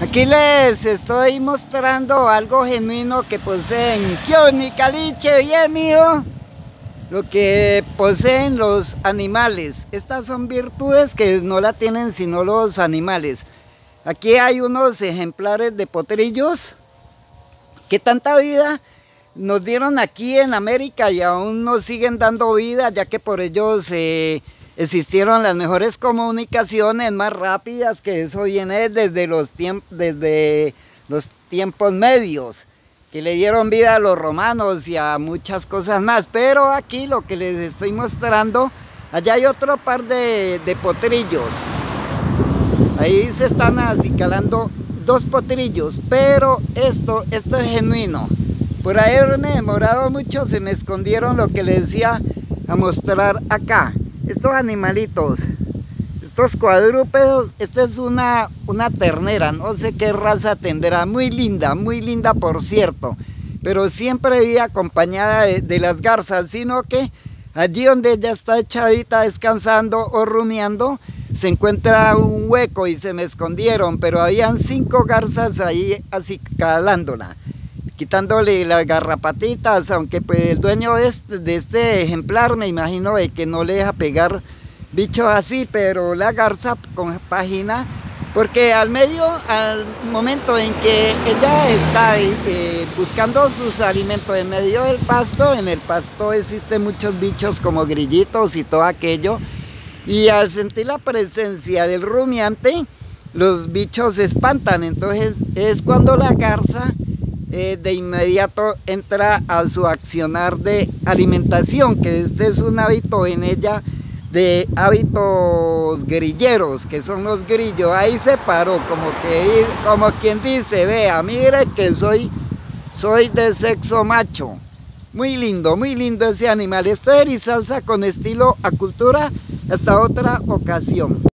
Aquí les estoy mostrando algo genuino que poseen Kioni, Caliche, bien mío, lo que poseen los animales. Estas son virtudes que no la tienen sino los animales. Aquí hay unos ejemplares de potrillos que tanta vida nos dieron aquí en América y aún nos siguen dando vida, ya que por ellos existieron las mejores comunicaciones más rápidas, que eso viene desde los tiempos medios, que le dieron vida a los romanos y a muchas cosas más. Pero aquí lo que les estoy mostrando, allá hay otro par de potrillos. Ahí se están acicalando dos potrillos, pero esto es genuino. Por haberme demorado mucho se me escondieron lo que les decía a mostrar acá. Estos animalitos, estos cuadrúpedos, esta es una ternera, no sé qué raza tendrá, muy linda por cierto, pero siempre vive acompañada de las garzas, sino que allí donde ella está echadita descansando o rumiando, se encuentra un hueco y se me escondieron, pero habían 5 garzas ahí acicalándola, quitándole las garrapatitas, aunque pues el dueño de este ejemplar me imagino de que no le deja pegar bichos así, pero la garza compagina, porque al momento en que ella está buscando sus alimentos en medio del pasto, en el pasto existen muchos bichos como grillitos y todo aquello, y al sentir la presencia del rumiante, los bichos se espantan. Entonces es cuando la garza de inmediato entra a su accionar de alimentación, que este es un hábito en ella de hábitos grilleros, que son los grillos. Ahí se paró, como quien dice, vea, mire que soy de sexo macho. Muy lindo ese animal. Esto es Erizalza con estilo a cultura. Hasta otra ocasión.